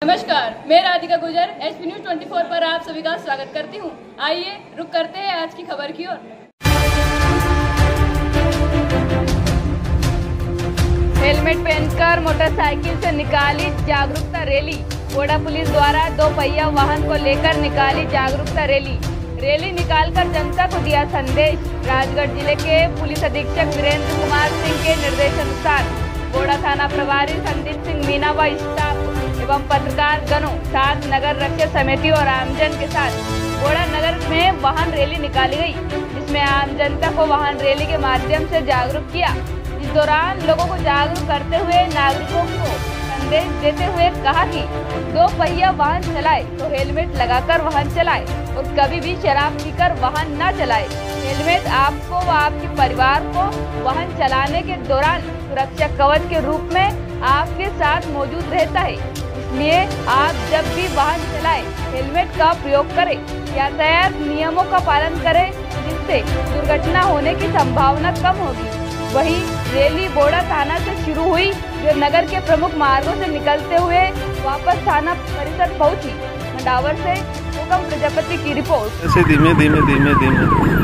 नमस्कार, मैं राधिका गुजर एचपी न्यूज 24 पर आप सभी का स्वागत करती हूं। आइए रुक करते हैं आज की खबर की ओर। हेलमेट पहनकर मोटरसाइकिल से निकाली जागरूकता रैली। गोड़ा पुलिस द्वारा 2 पहिया वाहन को लेकर निकाली जागरूकता रैली निकालकर जनता को दिया संदेश। राजगढ़ जिले के पुलिस अधीक्षक वीरेंद्र कुमार सिंह के निर्देशानुसार गोड़ा थाना प्रभारी संदीप सिंह मीना व स्टाफ एवं पत्रकार गणों साथ नगर रक्षक समिति और आमजन के साथ गोड़ा नगर में वाहन रैली निकाली गई, जिसमें आम जनता को वाहन रैली के माध्यम से जागरूक किया। इस दौरान लोगों को जागरूक करते हुए नागरिकों को संदेश देते हुए कहा कि 2 पहिया वाहन चलाए तो हेलमेट लगाकर वाहन चलाए और कभी भी शराब पीकर वाहन न चलाए। हेलमेट आपको व आपके परिवार को वाहन चलाने के दौरान सुरक्षा कवच के रूप में आपके साथ मौजूद रहता है, इसलिए आप जब भी वाहन चलाएं हेलमेट का प्रयोग करें। यातायात नियमों का पालन करें, जिससे दुर्घटना होने की संभावना कम होगी। वहीं रैली गोड़ा थाना से शुरू हुई, जो नगर के प्रमुख मार्गों से निकलते हुए वापस थाना परिसर पहुंची। मंडावर से हुकम प्रजापति की रिपोर्ट। ऐसे धीमे धीमे